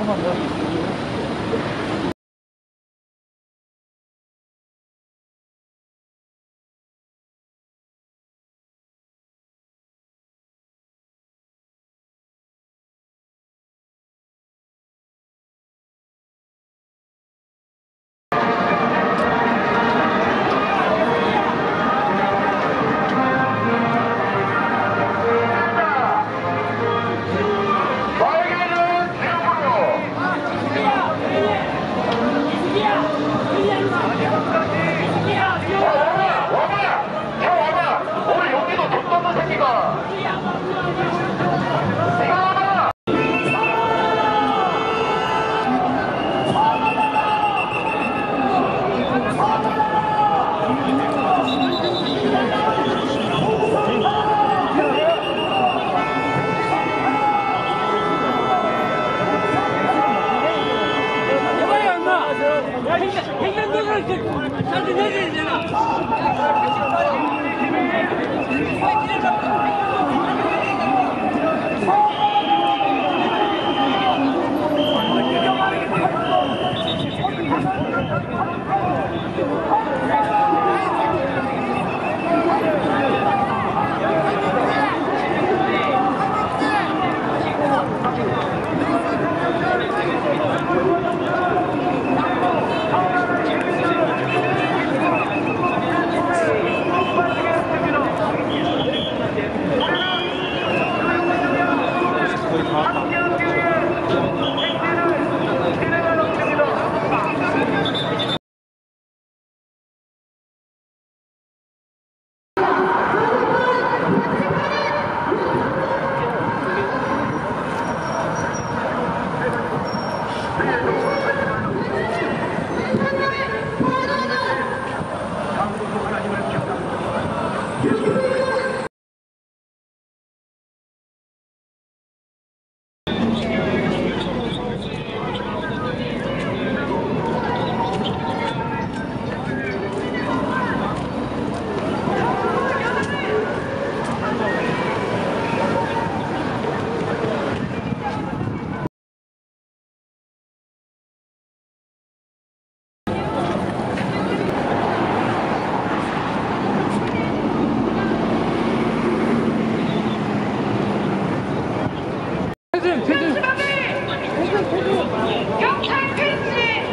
경찰 펜스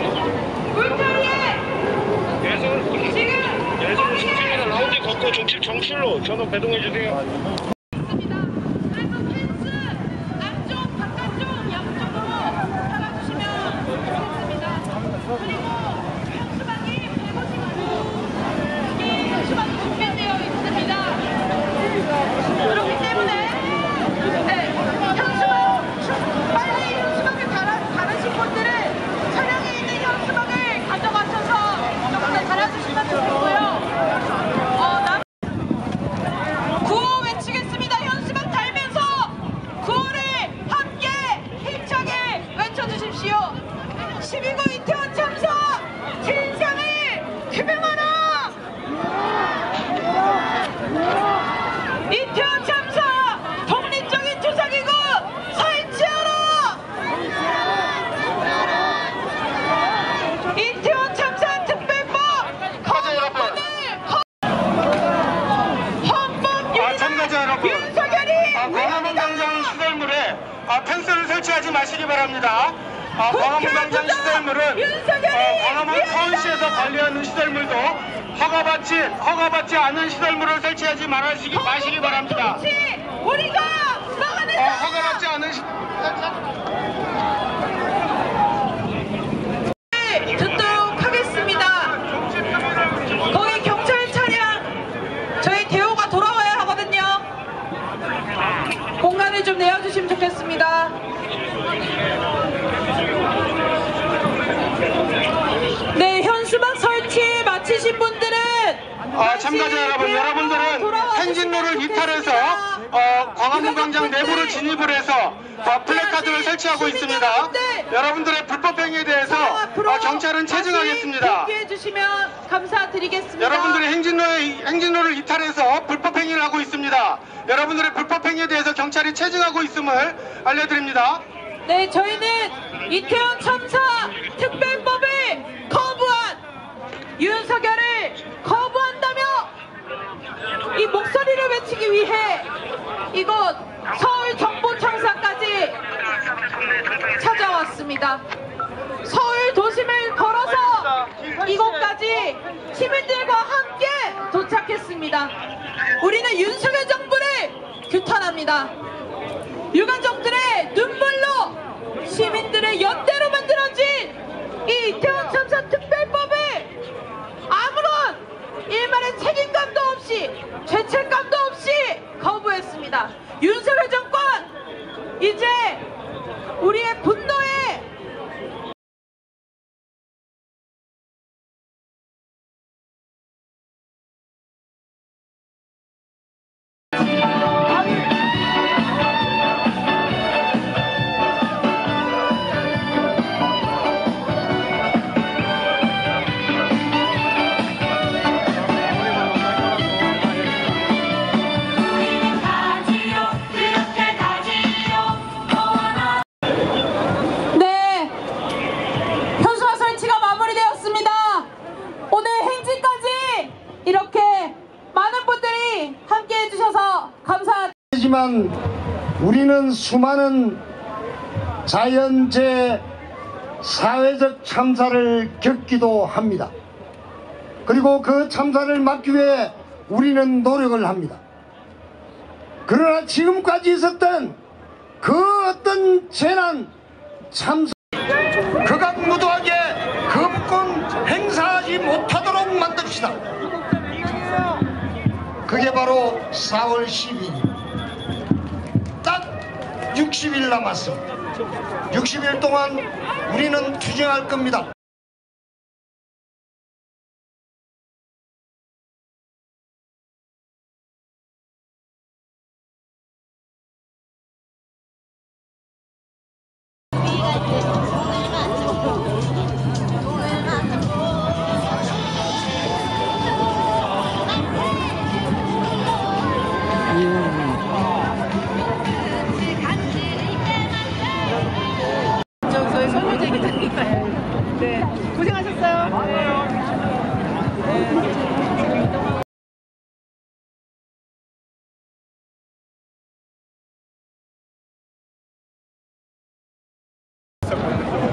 울타리에 지금 예술은 라운지 걷고 중집 정실로 전원 배동해 주세요. 펜스를 설치하지 마시기 바랍니다. 광화문광장 시설물은 광화문 서울시에서 관리하는 시설물도 허가받지 않은 시설물을 설치하지 마시기 바랍니다. 우리가 막아내자. 허가받지 않은 듣도록 하겠습니다. 거기 경찰 차량 저희 대호가 돌아와야 하거든요. 공간을 좀 내어주시면 좋겠습니다. 네, 현수막 설치 마치신 분들은 참가자 여러분, 여러분들은 행진로를 이탈해서 광화문광장 내부로 진입을 해서 플래카드를 설치하고 있습니다. 여러분들의 불법 행위에 대해서 경찰은 체증하겠습니다. 대피해 주시면 감사드리겠습니다. 여러분들의 행진로를 이탈해서 불법 행위를 하고 있습니다. 여러분들의 불법 행위에 대해서 경찰이 체증하고 있음을 알려드립니다. 네, 저희는 이태원 참사 특별법을 거부한 윤석열을 거부한다며 이 목소리를 외치기 위해 이곳 서울 정보청사까지 찾아왔습니다. 서울 도심을 걸어서 이곳까지 시민들과 함께 도착했습니다. 우리는 윤석열 정부를 규탄합니다. 유가족들의 눈물로 시민들의 연대로 만들어진 이 이태원 참사 특별법을 아무런 일말의 책임감도 없이 죄책감도 없이 거부했습니다. 윤석열 정권, 이제 우리의 분노에 하지만 우리는 수많은 자연재해 사회적 참사를 겪기도 합니다. 그리고 그 참사를 막기 위해 우리는 노력을 합니다. 그러나 지금까지 있었던 그 어떤 재난 참사 극악무도하게 거부권 행사하지 못하도록 만듭시다. 그게 바로 4월 12일 딱 60일 남았습니다. 60일 동안 우리는 투쟁할 겁니다. 저희 손유재 기자님. 네, 고생하셨어요. 네.